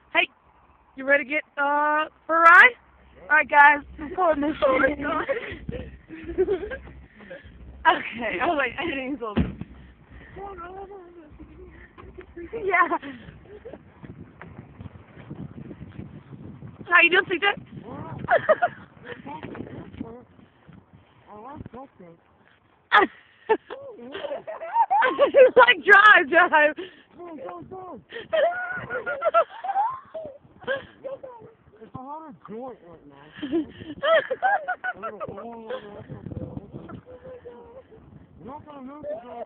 Hey, you ready to get for a ride? Alright guys, I'm pulling this over. Okay, oh wait, editing's over. Yeah. How you doing, CJ? It's like drive. It's a lot of joint right now. You're not gonna lose the joint.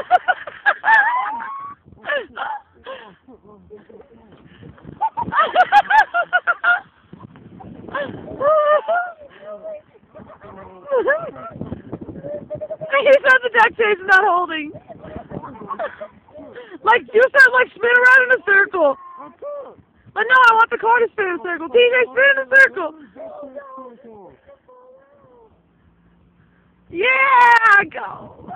He said the duct tape's not holding. Like, you said, like, spin around in a circle. But no, I want the car to spin in a circle. TJ, spin in a circle. Yeah, go.